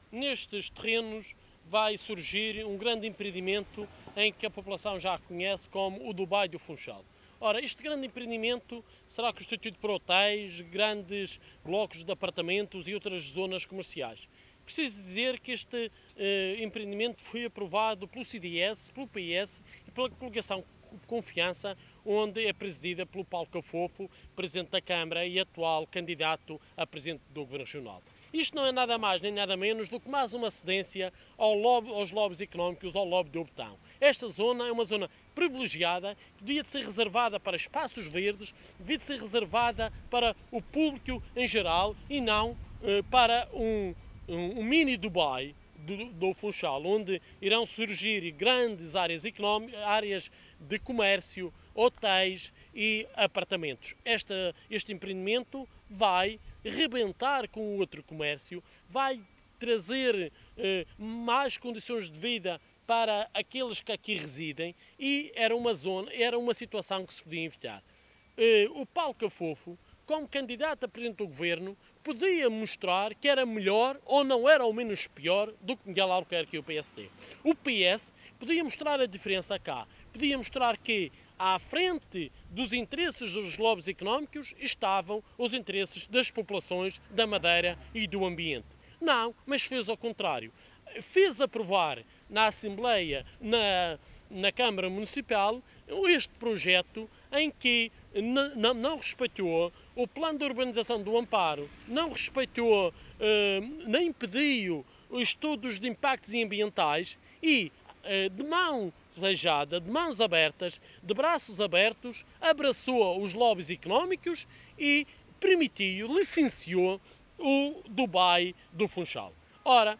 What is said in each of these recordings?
nestes terrenos vai surgir um grande empreendimento em que a população já conhece como o Dubai do Funchal. Ora, este grande empreendimento será constituído por hotéis, grandes blocos de apartamentos e outras zonas comerciais. Preciso dizer que este empreendimento foi aprovado pelo CDS, pelo PS e pela coligação Confiança, onde é presidida pelo Paulo Cafofo, Presidente da Câmara e atual candidato a Presidente do Governo Regional. Isto não é nada mais nem nada menos do que mais uma cedência aos lobbies económicos, ao lobby do botão. Esta zona é uma zona privilegiada, que devia de ser reservada para espaços verdes, devia de ser reservada para o público em geral e não para um mini Dubai do Funchal, onde irão surgir grandes áreas económicas, áreas de comércio, hotéis e apartamentos. Este empreendimento vai rebentar com o outro comércio, vai trazer mais condições de vida para aqueles que aqui residem e era uma situação que se podia evitar. O Paulo Cafofo, como candidato a Presidente do Governo, podia mostrar que era melhor ou não era ao menos pior do que Miguel Albuquerque e o PSD. O PS podia mostrar a diferença cá, podia mostrar que à frente dos interesses dos lobbies económicos estavam os interesses das populações da Madeira e do ambiente. Não, mas fez ao contrário. Fez aprovar na Assembleia, na Câmara Municipal, este projeto em que não respeitou o plano de urbanização do Amparo, não respeitou nem pediu os estudos de impactos ambientais e de mão beijada, de mãos abertas, de braços abertos, abraçou os lobbies económicos e permitiu, licenciou o Dubai do Funchal. Ora,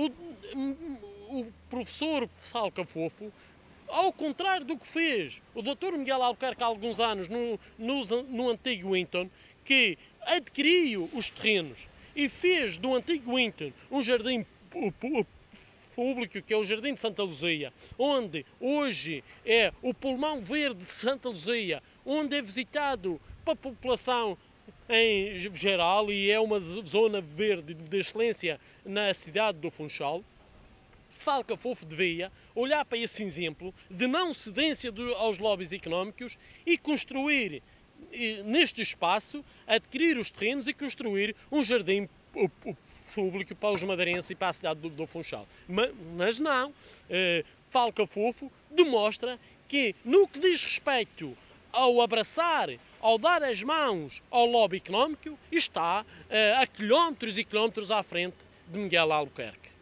o professor Paulo Cafofo, ao contrário do que fez o Dr. Miguel Albuquerque há alguns anos no antigo Winton, que adquiriu os terrenos e fez do antigo Winton um jardim público, que é o Jardim de Santa Luzia, onde hoje é o pulmão verde de Santa Luzia, onde é visitado pela população em geral e é uma zona verde de excelência na cidade do Funchal. Paulo Cafofo devia olhar para esse exemplo de não cedência aos lobbies económicos e construir neste espaço, adquirir os terrenos e construir um jardim público para os madeirenses e para a cidade do Funchal. Mas não, Paulo Cafofo demonstra que no que diz respeito ao abraçar, ao dar as mãos ao lobby económico, está a quilómetros e quilómetros à frente de Miguel Albuquerque.